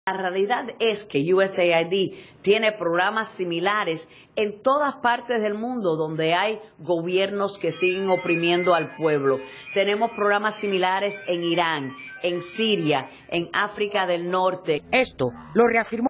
La realidad es que USAID tiene programas similares en todas partes del mundo donde hay gobiernos que siguen oprimiendo al pueblo. Tenemos programas similares en Irán, en Siria, en África del Norte. Esto lo reafirmó